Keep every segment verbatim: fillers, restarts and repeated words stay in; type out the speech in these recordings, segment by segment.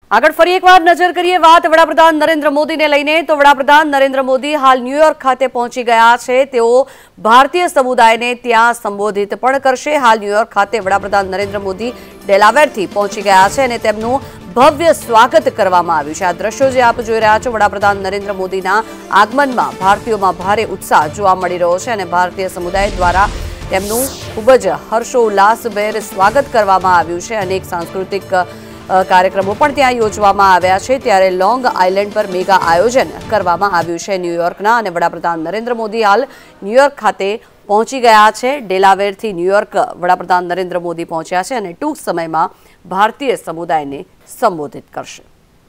આગળ ફરી એકવાર નજર કરીએ વાત વડાપ્રધાન નરેન્દ્ર મોદીને લઈને તો વડાપ્રધાન નરેન્દ્ર મોદી હાલ ન્યુયોર્ક ખાતે પહોંચી ગયા છે। તેઓ ભારતીય સમુદાયને ત્યાં સંબોધિત પણ કરશે। હાલ ન્યુયોર્ક ખાતે વડાપ્રધાન નરેન્દ્ર મોદી ડેલાવેરથી પહોંચી ગયા છે અને તેમનું ભવ્ય સ્વાગત કરવામાં આવ્યું છે। આ દ્રશ્યો જે આપ જોઈ રહ્યા છો વડાપ્રધાન નરેન્દ્ર મોદીના આગમનમાં ભારતીયોમાં ભારે ઉત્સાહ જોવા મળી રહ્યો છે અને ભારતીય સમુદાય દ્વારા તેમનું ખૂબ જ હર્ષોલ્લાસભેર સ્વાગત કરવામાં આવ્યું છે। અનેક સાંસ્કૃતિક કાર્યક્રમો પણ ત્યાં યોજવામાં આવ્યા છે। ત્યારે લોંગ આઇલેન્ડ પર મેગા આયોજન કરવામાં આવ્યું છે ન્યૂયોર્કના અને વડાપ્રધાન નરેન્દ્ર મોદી હાલ ન્યૂયોર્ક ખાતે પહોંચી ગયા છે। ડેલાવેરથી ન્યૂયોર્ક વડાપ્રધાન નરેન્દ્ર મોદી પહોંચ્યા છે અને ટૂંક સમયમાં ભારતીય સમુદાયને સંબોધિત કરશે।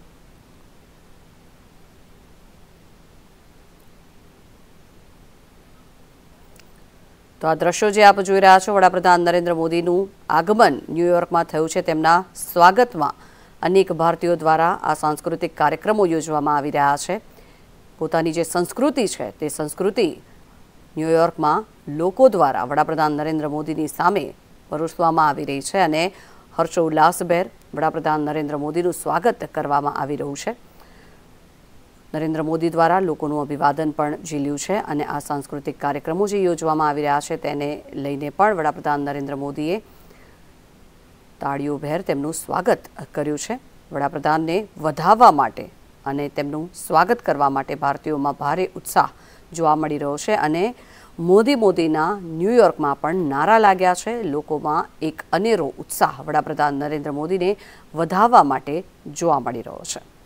તો આ દ્રશ્યો જે આપ જોઈ રહ્યા છો વડાપ્રધાન નરેન્દ્ર મોદીનું આગમન ન્યૂયોર્કમાં થયું છે। તેમના સ્વાગતમાં અનેક ભારતીયો દ્વારા આ સાંસ્કૃતિક કાર્યક્રમો યોજવામાં આવી રહ્યા છે। પોતાની જે સંસ્કૃતિ છે તે સંસ્કૃતિ ન્યૂયોર્કમાં લોકો દ્વારા વડાપ્રધાન નરેન્દ્ર મોદીની સામે પરોસવામાં આવી રહી છે અને હર્ષોલ્લાસભેર વડાપ્રધાન નરેન્દ્ર મોદીનું સ્વાગત કરવામાં આવી રહ્યું છે। નરેન્દ્ર મોદી દ્વારા લોકોનું અભિવાદન પણ ઝીલ્યું છે અને આ સાંસ્કૃતિક કાર્યક્રમો જે યોજવામાં આવી રહ્યા છે તેને લઈને પણ વડાપ્રધાન નરેન્દ્ર મોદીએ તાળીઓભેર તેમનું સ્વાગત કર્યું છે। વડાપ્રધાનને વધાવવા માટે અને તેમનું સ્વાગત કરવા માટે ભારતીયોમાં ભારે ઉત્સાહ જોવા મળી રહ્યો છે અને મોદી મોદીના ન્યૂયોર્કમાં પણ નારા લાગ્યા છે। લોકોમાં એક અનેરો ઉત્સાહ વડાપ્રધાન નરેન્દ્ર મોદીને વધાવવા માટે જોવા મળી રહ્યો છે।